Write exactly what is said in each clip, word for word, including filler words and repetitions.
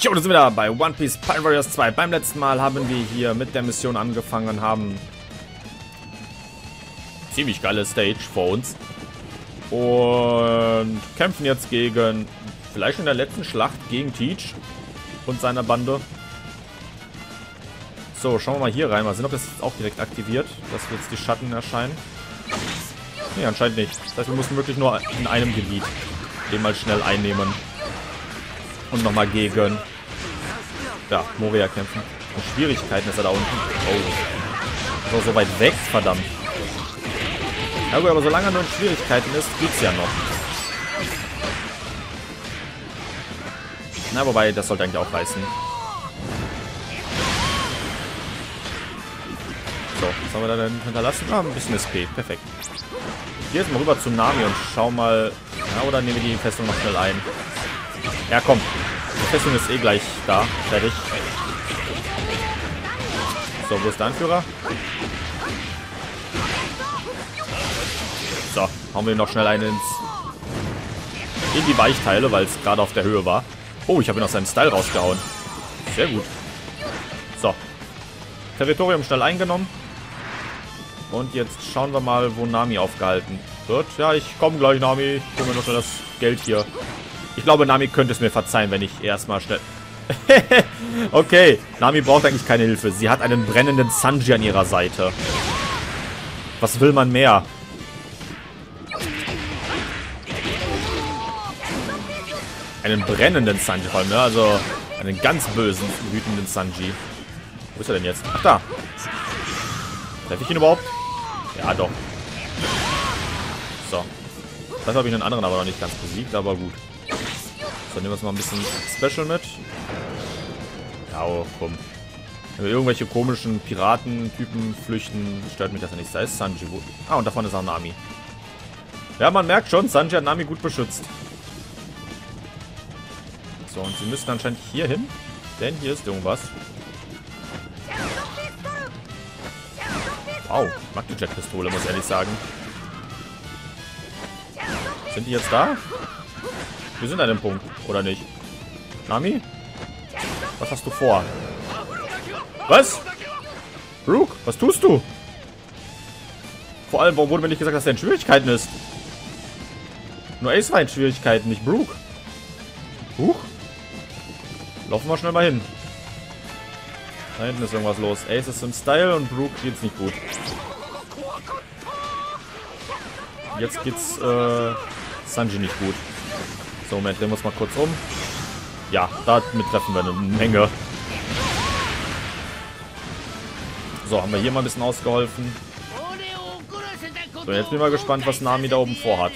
Jo, da sind wir da bei One Piece Pirate Warriors zwei. Beim letzten Mal haben wir hier mit der Mission angefangen, haben ziemlich geile Stage vor uns und kämpfen jetzt gegen, vielleicht in der letzten Schlacht gegen Teach und seiner Bande. So, schauen wir mal hier rein. Mal sehen, ob das jetzt auch direkt aktiviert, dass jetzt die Schatten erscheinen. Nee, anscheinend nicht. Das heißt, wir müssen wirklich nur in einem Gebiet den mal schnell einnehmen. Und nochmal gegen ja, Moria kämpfen. Und Schwierigkeiten ist er da unten. Oh. So, so weit weg, verdammt. Ja gut, aber solange er nur in Schwierigkeiten ist, geht's ja noch. Na, wobei, das sollte eigentlich auch reißen. So, was haben wir da denn hinterlassen? Ah, ein bisschen S P. Perfekt. Ich gehe jetzt mal rüber zu Nami und schau mal. Ja, oder nehmen wir die Festung noch schnell ein? Ja, komm. Die Festung ist eh gleich da. Fertig. So, wo ist der Anführer? So, hauen wir noch schnell einen ins in die Weichteile, weil es gerade auf der Höhe war. Oh, ich habe ihn aus seinem Style rausgehauen. Sehr gut. So. Territorium schnell eingenommen. Und jetzt schauen wir mal, wo Nami aufgehalten wird. Ja, ich komme gleich, Nami. Ich hole mir noch schnell das Geld hier. Ich glaube, Nami könnte es mir verzeihen, wenn ich erstmal schnell... Okay, Nami braucht eigentlich keine Hilfe. Sie hat einen brennenden Sanji an ihrer Seite. Was will man mehr? Einen brennenden Sanji vor allem, ne? Also einen ganz bösen, wütenden Sanji. Wo ist er denn jetzt? Ach, da. Treffe ich ihn überhaupt? Ja, doch. So. Das habe ich einen anderen aber noch nicht ganz besiegt, aber gut. So, nehmen wir uns mal ein bisschen Special mit. Ja, oh, komm. Wenn wir irgendwelche komischen Piratentypen flüchten, stört mich das ja nicht. Da ist Sanji. Ah, und davon ist auch Nami. Ja, man merkt schon, Sanji hat Nami gut beschützt. So, und sie müssen anscheinend hier hin. Denn hier ist irgendwas. Wow, ich mag die Jetpistole, muss ich ehrlich sagen. Sind die jetzt da? Wir sind an dem Punkt, oder nicht? Nami? Was hast du vor? Was? Brook, was tust du? Vor allem, warum wurde mir nicht gesagt, dass er in Schwierigkeiten ist? Nur Ace war in Schwierigkeiten, nicht Brook. Huch. Laufen wir schnell mal hin. Da hinten ist irgendwas los. Ace ist im Style und Brook geht's nicht gut. Jetzt geht's äh, Sanji nicht gut. So, Moment, drehen wir uns mal kurz um. Ja, damit treffen wir eine Menge. So, haben wir hier mal ein bisschen ausgeholfen. So, jetzt bin ich mal gespannt, was Nami da oben vorhat.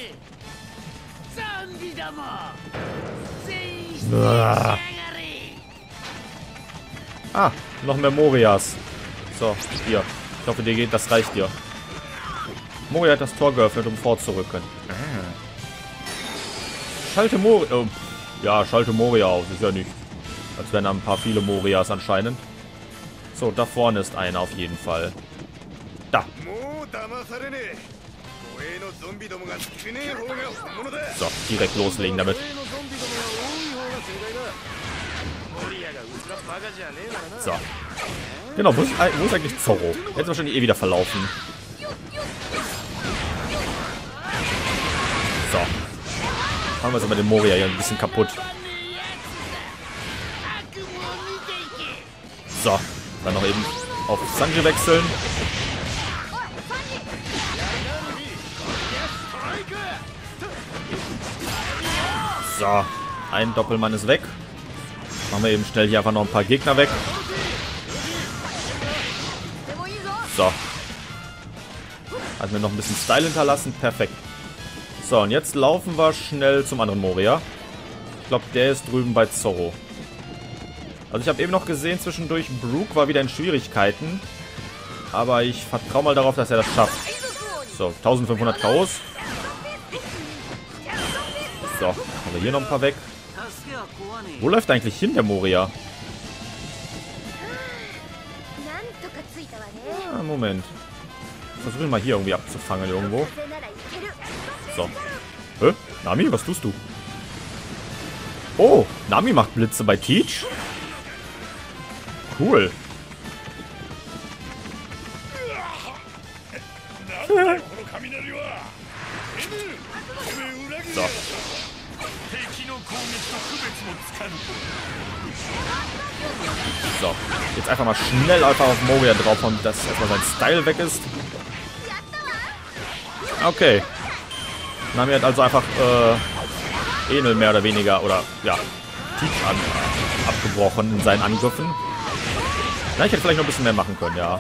Ah. Ah, noch mehr Morias. So, hier. Ich hoffe, dir geht, das reicht dir. Moria hat das Tor geöffnet, um vorzurücken. Ah. Schalte Moria. Oh, ja, schalte Moria auf. Ist ja nicht. Als wären da ein paar viele Morias anscheinend. So, da vorne ist einer auf jeden Fall. Da. So, direkt loslegen damit. So. Genau, wo ist, wo ist eigentlich Zorro? Jetzt wahrscheinlich eh wieder verlaufen. So. Machen wir jetzt aber den Moria hier ein bisschen kaputt. So. Dann noch eben auf Sanji wechseln. So. Ein Doppelmann ist weg. Machen wir eben schnell hier einfach noch ein paar Gegner weg. So. Hat mir noch ein bisschen Style hinterlassen. Perfekt. So, und jetzt laufen wir schnell zum anderen Moria. Ich glaube, der ist drüben bei Zorro. Also ich habe eben noch gesehen, zwischendurch Brook war wieder in Schwierigkeiten. Aber ich vertraue mal darauf, dass er das schafft. So, eintausendfünfhundert K Os. So, haben wir hier noch ein paar weg. Wo läuft eigentlich hin, der Moria? Ah, Moment. Versuche ihn mal hier irgendwie abzufangen irgendwo. So. Hä? Nami, was tust du? Oh, Nami macht Blitze bei Teach. Cool. So. So. Jetzt einfach mal schnell einfach auf Moria draufhauen, dass erstmal sein Style weg ist. Okay. Nami hat also einfach äh, Enel mehr oder weniger, oder ja, Teach an, abgebrochen in seinen Angriffen. Na, ich hätte vielleicht noch ein bisschen mehr machen können, ja.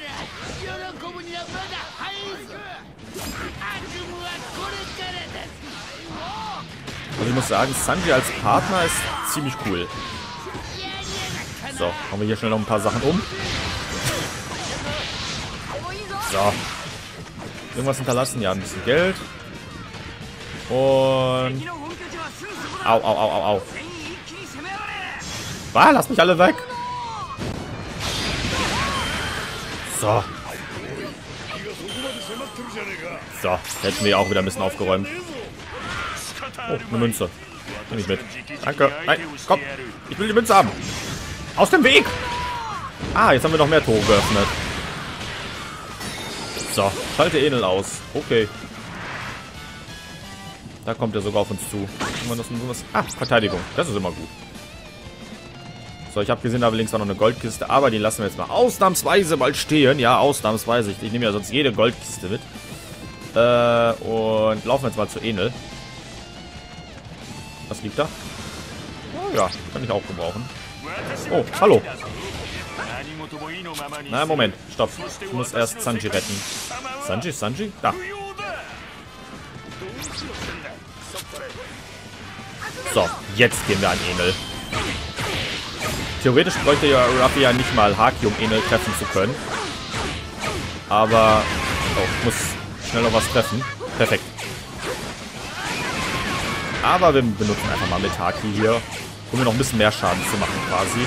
Also ich muss sagen, Sanji als Partner ist ziemlich cool. So, hauen wir hier schnell noch ein paar Sachen um. So. Irgendwas hinterlassen? Ja, ein bisschen Geld. Und... Au, au, au, au, au. Ah, lass mich alle weg. So. So, hätten wir auch wieder ein bisschen aufgeräumt. Oh, eine Münze. Nehme ich mit. Danke. Nein, komm. Ich will die Münze haben. Aus dem Weg. Ah, jetzt haben wir noch mehr Tore geöffnet. So, schalte Enel aus. Okay. Da kommt er sogar auf uns zu. Ah, Verteidigung. Das ist immer gut. So, ich habe gesehen, da links war noch eine Goldkiste. Aber die lassen wir jetzt mal ausnahmsweise mal stehen. Ja, ausnahmsweise. Ich, ich nehme ja sonst jede Goldkiste mit. Äh, und laufen jetzt mal zu Enel. Was liegt da? Oh, ja, kann ich auch gebrauchen. Oh, hallo. Na, Moment. Stopp. Ich muss erst Sanji retten. Sanji? Sanji? Da. So, jetzt gehen wir an Enel. Theoretisch bräuchte ja Ruffy ja nicht mal Haki, um Enel treffen zu können. Aber... Oh, ich muss schnell noch was treffen. Perfekt. Aber wir benutzen einfach mal mit Haki hier, um mir noch ein bisschen mehr Schaden zu machen quasi.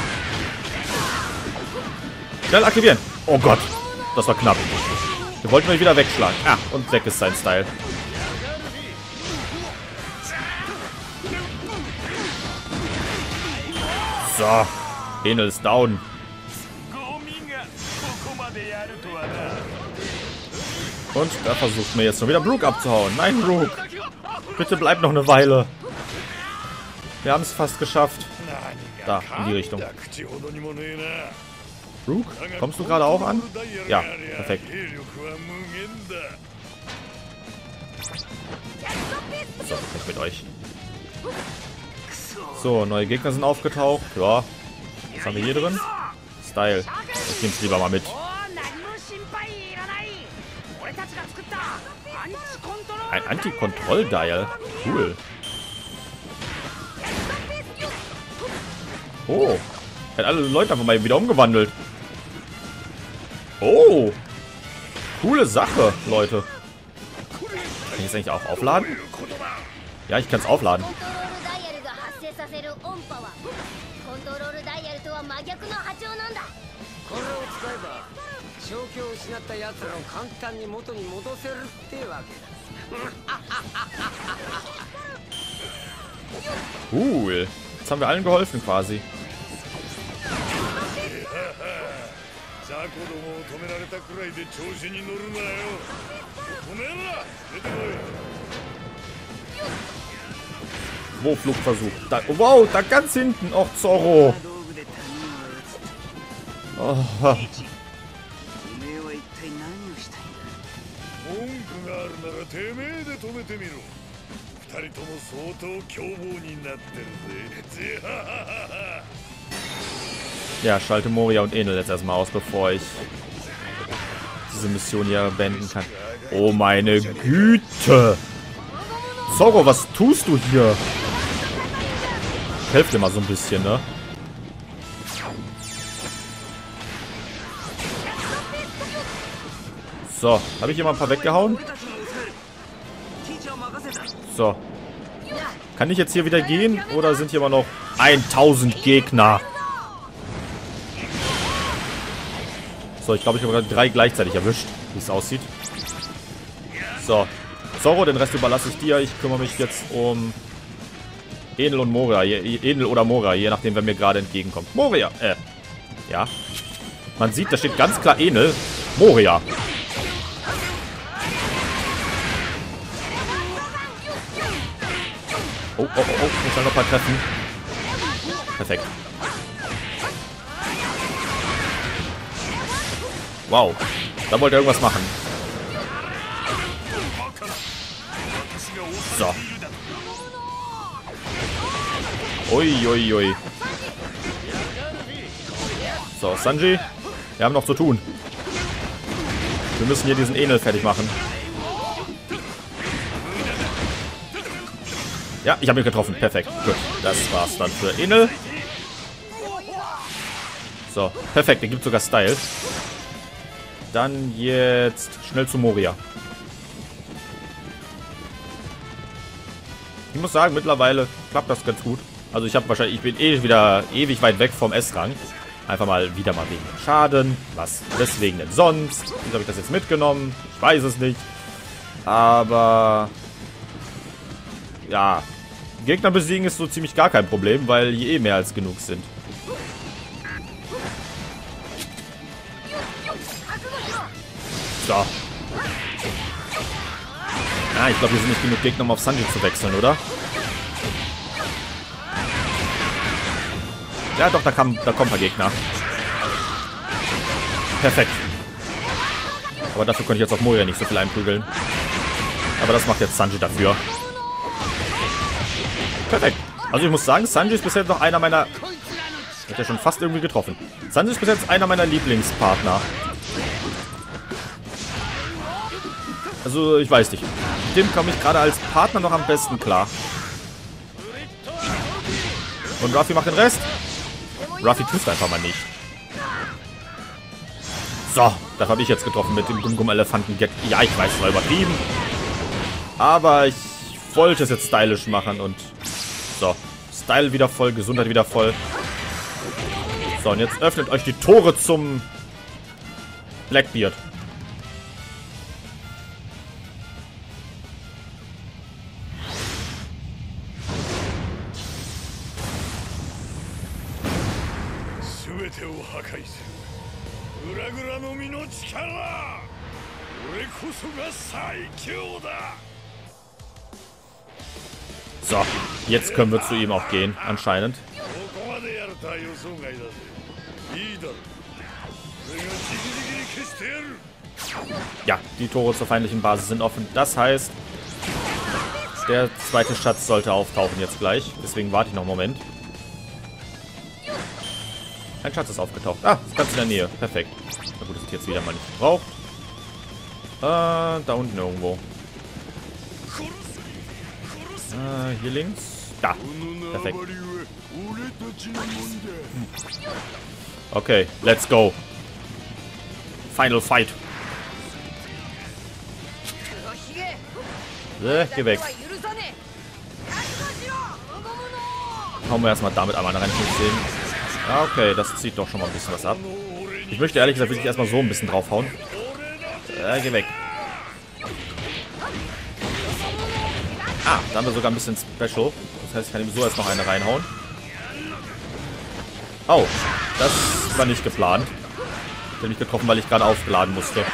Schnell aktivieren. Oh Gott, das war knapp. Wir wollten euch wieder wegschlagen. Ah, und weg ist sein Style. So, Enel ist down. Und da versucht mir jetzt noch wieder Brook abzuhauen. Nein, Brook. Bitte bleib noch eine Weile. Wir haben es fast geschafft. Da, in die Richtung. Brook, kommst du gerade auch an? Ja, perfekt. So, ich mit euch. So, neue Gegner sind aufgetaucht. Ja. Was haben wir hier drin? Style. Ich nehm's lieber mal mit. Ein Anti-Kontroll-Dial. Cool. Oh. Er hat alle Leute einfach mal wieder umgewandelt. Oh. Coole Sache, Leute. Kann ich das eigentlich auch aufladen? Ja, ich kann es aufladen. Cool. Jetzt haben wir allen geholfen quasi. Wo Flugversuch? Da, oh, wow, da ganz hinten. Och, Zorro. Oh. Ja, schalte Moria und Enel jetzt erstmal aus, bevor ich diese Mission hier beenden kann. Oh meine Güte! Zorro, was tust du hier? Helft dir mal so ein bisschen, ne? So, habe ich hier mal ein paar weggehauen? So. Kann ich jetzt hier wieder gehen? Oder sind hier immer noch tausend Gegner? So, ich glaube, ich habe gerade drei gleichzeitig erwischt, wie es aussieht. So. Zorro, den Rest überlasse ich dir. Ich kümmere mich jetzt um Enel und Moria. Je, Enel oder Moria, je nachdem, wer mir gerade entgegenkommt. Moria, äh, ja. Man sieht, da steht ganz klar Enel. Moria. Oh, oh, oh, oh. Muss dann noch mal treffen. Perfekt. Wow. Da wollte er irgendwas machen. So. Ui, ui, ui. So, Sanji. Wir haben noch zu tun. Wir müssen hier diesen Enel fertig machen. Ja, ich habe ihn getroffen. Perfekt. Gut. Das war's dann für Enel. So, perfekt. Der gibt sogar Style. Dann jetzt schnell zu Moria. Ich muss sagen, mittlerweile klappt das ganz gut. Also ich habe wahrscheinlich, ich bin eh wieder ewig weit weg vom S-Rang. Einfach mal wieder mal wegen dem Schaden. Was deswegen denn sonst? Wieso habe ich das jetzt mitgenommen? Ich weiß es nicht. Aber ja, Gegner besiegen ist so ziemlich gar kein Problem, weil hier eh mehr als genug sind. So. Ja, ich glaube, hier sind nicht genug Gegner, um auf Sanji zu wechseln, oder? Ja, doch, da, kam, da kommen ein paar Gegner. Perfekt. Aber dafür konnte ich jetzt auf Moria nicht so viel einprügeln. Aber das macht jetzt Sanji dafür. Perfekt. Also ich muss sagen, Sanji ist bis jetzt noch einer meiner... Hat ja schon fast irgendwie getroffen. Sanji ist bis jetzt einer meiner Lieblingspartner. Also, ich weiß nicht. Mit dem komme ich gerade als Partner noch am besten klar. Und Ruffy macht den Rest. Ruffy trifft einfach mal nicht. So, das habe ich jetzt getroffen mit dem Gum-Gum-Elefanten-Get. Ja, ich weiß, es war übertrieben. Aber ich wollte es jetzt stylisch machen und... So, Style wieder voll, Gesundheit wieder voll. So, und jetzt öffnet euch die Tore zum Blackbeard. So, jetzt können wir zu ihm auch gehen, anscheinend. Ja, die Tore zur feindlichen Basis sind offen. Das heißt, der zweite Schatz sollte auftauchen jetzt gleich. Deswegen warte ich noch einen Moment. Ein Schatz ist aufgetaucht. Ah, ist ganz in der Nähe. Perfekt. Na gut, das ist jetzt wieder mal nicht gebraucht. Äh, da unten irgendwo. Äh, hier links. Da. Perfekt. Okay, let's go. Final Fight. Äh, geh weg. Hauen wir erstmal damit einmal rein. Ah, okay, das zieht doch schon mal ein bisschen was ab. Ich möchte ehrlich gesagt wirklich erstmal so ein bisschen draufhauen. Äh, geh weg. Ah, da haben wir sogar ein bisschen Special. Das heißt, ich kann ihm so jetzt noch eine reinhauen. Oh, das war nicht geplant. Ich habe mich getroffen, weil ich gerade aufgeladen musste.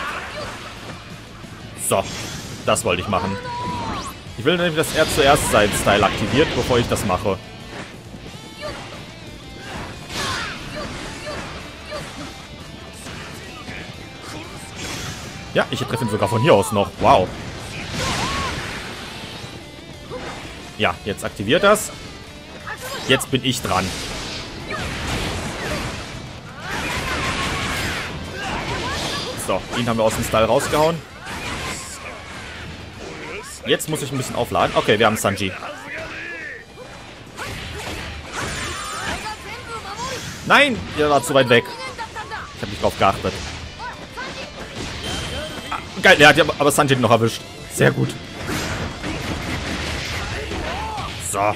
So, das wollte ich machen. Ich will nämlich, dass er zuerst seinen Style aktiviert, bevor ich das mache. Ja, ich treffe ihn sogar von hier aus noch. Wow. Ja, jetzt aktiviert das. Jetzt bin ich dran. So, ihn haben wir aus dem Stall rausgehauen. Jetzt muss ich ein bisschen aufladen. Okay, wir haben Sanji. Nein, der war zu weit weg. Ich habe nicht drauf geachtet. Ah, geil, der hat ja aber Sanji noch erwischt. Sehr gut. So.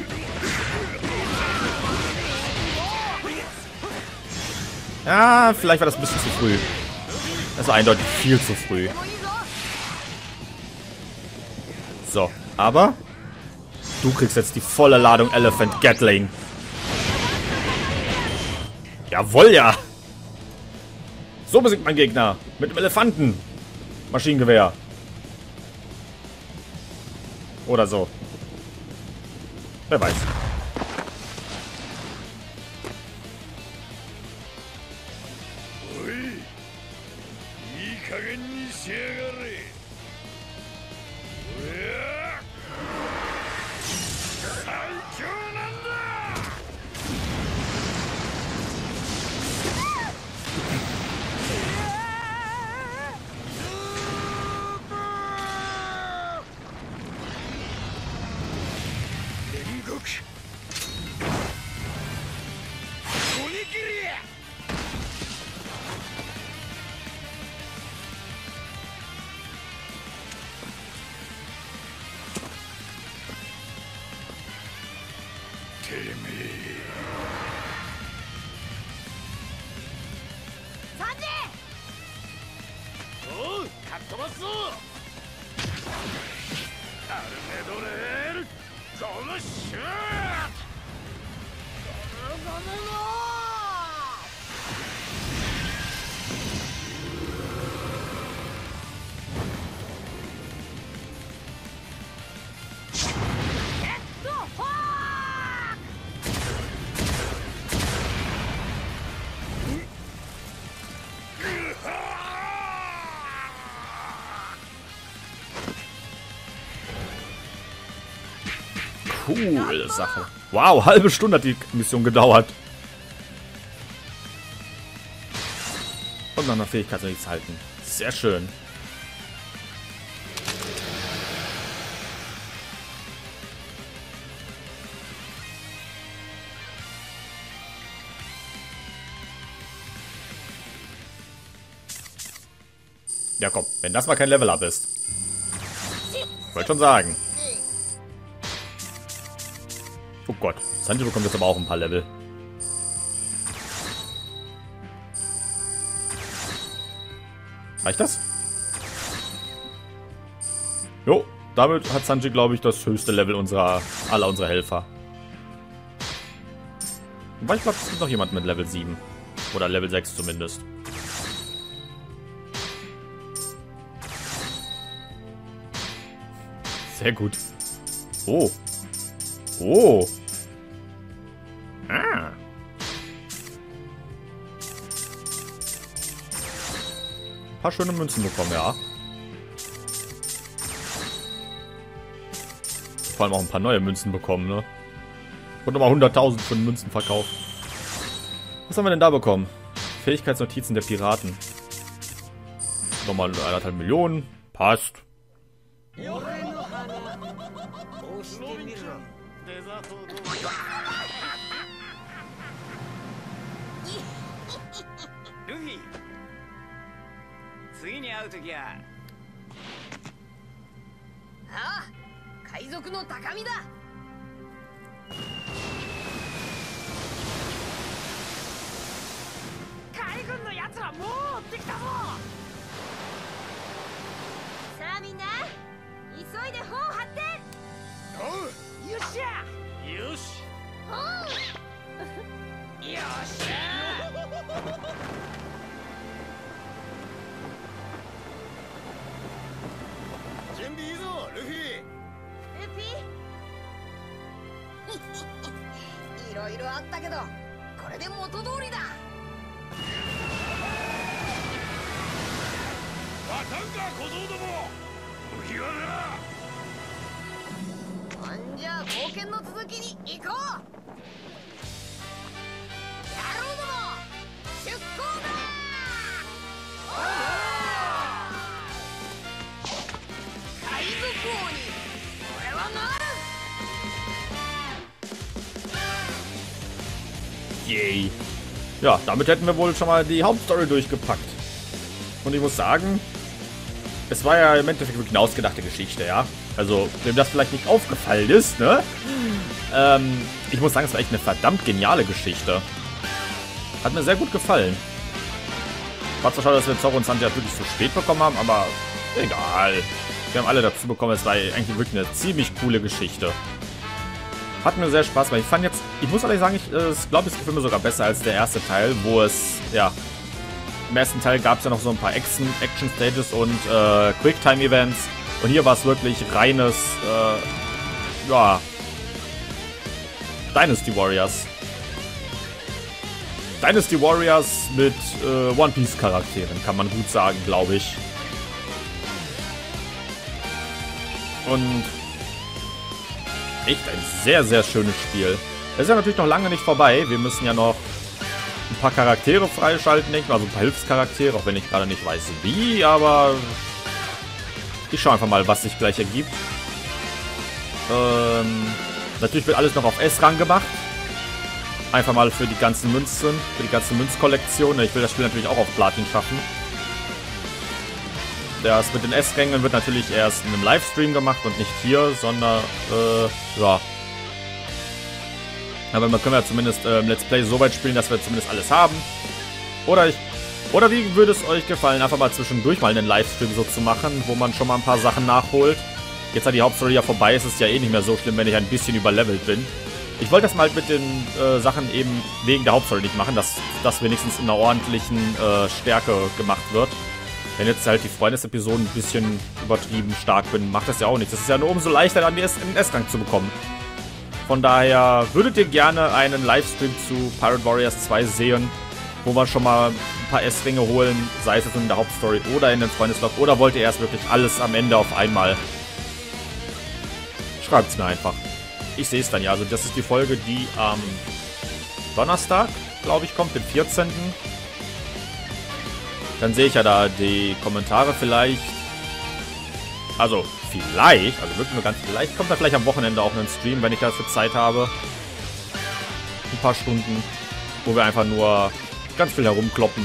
Ja, vielleicht war das ein bisschen zu früh. Das war eindeutig viel zu früh. So, aber Du kriegst jetzt die volle Ladung Elephant Gatling. Jawohl, ja. So besiegt mein Gegner. Mit dem Elefanten. Maschinengewehr. Oder so. Wer weiß. Coole Sache. Wow, halbe Stunde hat die Mission gedauert. Und nach einer Fähigkeit soll nichts halten. Sehr schön. Ja komm, wenn das mal kein Level-Up ist. Wollte schon sagen. Oh Gott, Sanji bekommt jetzt aber auch ein paar Level. Reicht das? Jo, damit hat Sanji, glaube ich, das höchste Level unserer aller unserer Helfer. Wobei ich glaube, es gibt noch jemand mit Level sieben. Oder Level sechs zumindest. Sehr gut. Oh. Oh. Ah. Ein paar schöne Münzen bekommen, ja. Vor allem auch ein paar neue Münzen bekommen, ne? Und nochmal hunderttausend von Münzen verkauft. Was haben wir denn da bekommen? Fähigkeitsnotizen der Piraten. Nochmal eineinhalb Millionen. Passt. Yay. Ja, damit hätten wir wohl schon mal die Hauptstory durchgepackt. Und ich muss sagen, es war ja im Endeffekt wirklich eine ausgedachte Geschichte, ja. Also, wem das vielleicht nicht aufgefallen ist, ne? Ähm, ich muss sagen, es war echt eine verdammt geniale Geschichte. Hat mir sehr gut gefallen. War zwar schade, dass wir Zoro und Sanji wirklich zu spät bekommen haben, aber egal. Wir haben alle dazu bekommen, es war eigentlich wirklich eine ziemlich coole Geschichte. Hat mir sehr Spaß gemacht. Ich fand jetzt, ich muss ehrlich sagen, ich äh, glaube, es gefällt mir sogar besser als der erste Teil, wo es, ja, im ersten Teil gab es ja noch so ein paar Action-Stages und äh, Quicktime-Events. Und hier war es wirklich reines, äh, ja, Dynasty Warriors. Dynasty Warriors mit äh, One Piece Charakteren, kann man gut sagen, glaube ich. Und echt ein sehr, sehr schönes Spiel. Es ist ja natürlich noch lange nicht vorbei. Wir müssen ja noch ein paar Charaktere freischalten, denke ich mal. Also ein paar Hilfscharaktere, auch wenn ich gerade nicht weiß wie, aber ich schaue einfach mal, was sich gleich ergibt. Ähm, natürlich wird alles noch auf S-Rang gemacht. Einfach mal für die ganzen Münzen, für die ganze Münzkollektion. Ich will das Spiel natürlich auch auf Platin schaffen. Das mit den S-Rängen wird natürlich erst in einem Livestream gemacht und nicht hier, sondern, äh, ja. Aber wir können ja zumindest äh, im Let's Play so weit spielen, dass wir zumindest alles haben. Oder ich, oder wie würde es euch gefallen, einfach mal zwischendurch mal einen Livestream so zu machen, wo man schon mal ein paar Sachen nachholt. Jetzt, da die Hauptstory ja vorbei ist, ist es ja eh nicht mehr so schlimm, wenn ich ein bisschen überlevelt bin. Ich wollte das mal mit den äh, Sachen eben wegen der Hauptstory nicht machen, dass das wenigstens in einer ordentlichen äh, Stärke gemacht wird. Wenn jetzt halt die Freundesepisoden ein bisschen übertrieben stark bin, macht das ja auch nichts. Das ist ja nur umso leichter, dann den S-Rang zu bekommen. Von daher würdet ihr gerne einen Livestream zu Pirate Warriors zwei sehen, wo wir schon mal ein paar S-Ringe holen, sei es jetzt in der Hauptstory oder in den Freundeslog, oder wollt ihr erst wirklich alles am Ende auf einmal? Schreibt es mir einfach. Ich sehe es dann ja. Also das ist die Folge, die am Donnerstag, glaube ich, kommt, den vierzehnten Dann sehe ich ja da die Kommentare vielleicht. Also vielleicht, also wirklich nur ganz vielleicht, kommt da vielleicht am Wochenende auch ein Stream, wenn ich dafür Zeit habe. Ein paar Stunden, wo wir einfach nur ganz viel herumkloppen.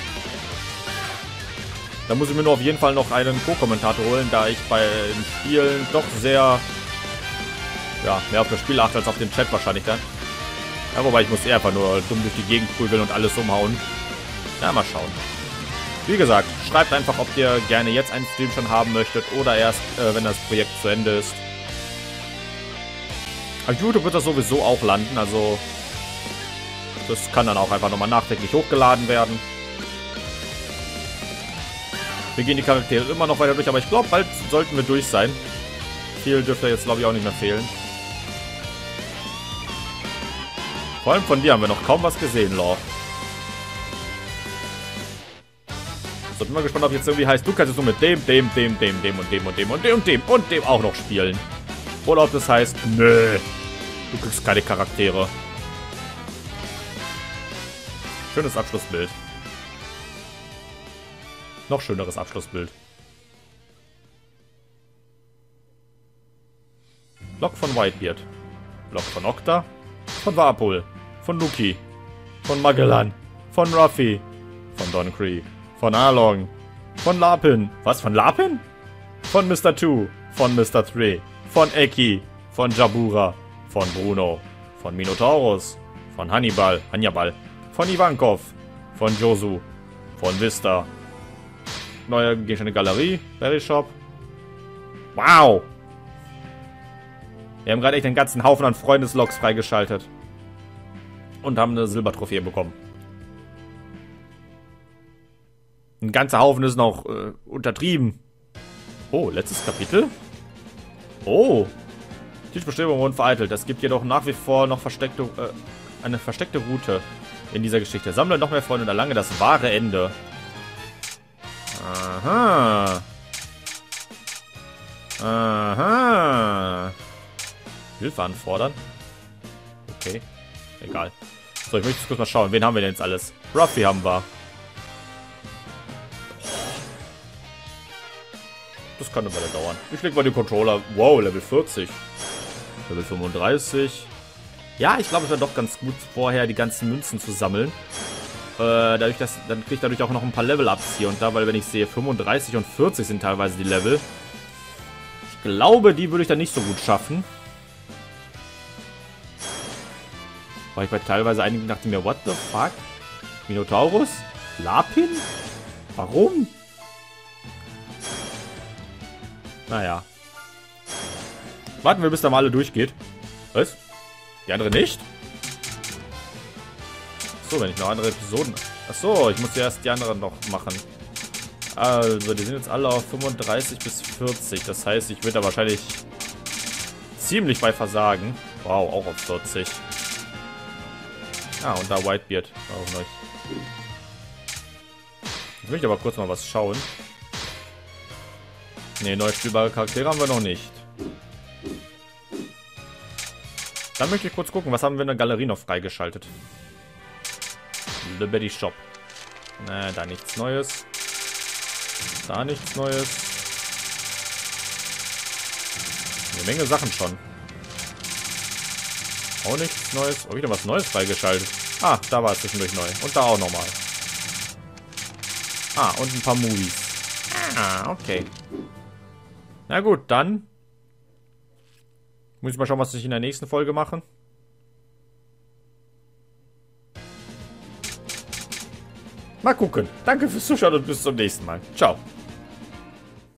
Da muss ich mir nur auf jeden Fall noch einen Co-Kommentator holen, da ich bei den Spielen doch sehr, ja, mehr auf das Spiel achte als auf den Chat wahrscheinlich dann. Ja, wobei ich muss eher einfach nur dumm durch die Gegend prügeln und alles umhauen. Ja, mal schauen. Wie gesagt, schreibt einfach, ob ihr gerne jetzt einen Stream schon haben möchtet oder erst, äh, wenn das Projekt zu Ende ist. Auf YouTube wird das sowieso auch landen, also das kann dann auch einfach nochmal nachträglich hochgeladen werden. Wir gehen die Charaktere immer noch weiter durch, aber ich glaube, bald sollten wir durch sein. Viel dürfte jetzt, glaube ich, auch nicht mehr fehlen. Vor allem von dir haben wir noch kaum was gesehen, Law. So, bin mal gespannt, ob jetzt irgendwie heißt, du kannst jetzt nur mit dem, dem, dem, dem, dem und dem und dem und dem und dem und dem auch noch spielen. Oder ob das heißt, nö, du kriegst keine Charaktere. Schönes Abschlussbild. Noch schöneres Abschlussbild. Log von Whitebeard. Log von Okta. Von Warpol. Von Nuki. Von Magellan. Von Ruffy. Von Don Cree. Von Arlong. Von Lapin. Was? Von Lapin? Von Mister Two. Von Mister Three. Von Eki. Von Jabura. Von Bruno. Von Minotaurus. Von Hannibal. Hannibal. Von Ivankov. Von Josu. Von Vista. Neue Gegenstände Galerie. Berry Shop. Wow. Wir haben gerade echt einen ganzen Haufen an Freundeslogs freigeschaltet. Und haben eine Silbertrophäe bekommen. Ein ganzer Haufen ist noch äh, untertrieben. Oh, letztes Kapitel? Oh. Tischbestimmung wurden vereitelt. Es gibt jedoch nach wie vor noch versteckte, äh, eine versteckte Route in dieser Geschichte. Sammle noch mehr Freunde und erlange das wahre Ende. Aha. Aha. Hilfe anfordern? Okay. Egal. So, ich möchte jetzt kurz mal schauen. Wen haben wir denn jetzt alles? Ruffy haben wir. Das kann eine Weile dauern. Ich leg mal den Controller. Wow, Level vierzig. Level fünfunddreißig. Ja, ich glaube, es wäre doch ganz gut, vorher die ganzen Münzen zu sammeln. Äh, dadurch, dass, dann kriege ich dadurch auch noch ein paar Level-Ups hier und da, weil wenn ich sehe, fünfunddreißig und vierzig sind teilweise die Level. Ich glaube, die würde ich dann nicht so gut schaffen. Weil ich bei teilweise einigen dachte mir, what the fuck? Minotaurus? Lapin? Warum? Naja. Warten wir, bis da mal alle durchgeht. Was? Die andere nicht? So, wenn ich noch andere Episoden... Achso, ich muss ja erst die anderen noch machen. Also, die sind jetzt alle auf fünfunddreißig bis vierzig. Das heißt, ich würde da wahrscheinlich ziemlich bei versagen. Wow, auch auf vierzig. Ah, und da Whitebeard. Auch nicht. Ich möchte aber kurz mal was schauen. Ne, neu spielbare Charaktere haben wir noch nicht. Dann möchte ich kurz gucken, was haben wir in der Galerie noch freigeschaltet. Liberty Shop. Na, da nichts Neues. Da nichts Neues. Eine Menge Sachen schon. Auch nichts Neues. Oh, wieder was Neues freigeschaltet. Ah, da war es zwischendurch neu. Und da auch nochmal. Ah, und ein paar Movies. Ah, okay. Na gut, dann muss ich mal schauen, was ich in der nächsten Folge mache. Mal gucken. Danke fürs Zuschauen und bis zum nächsten Mal. Ciao.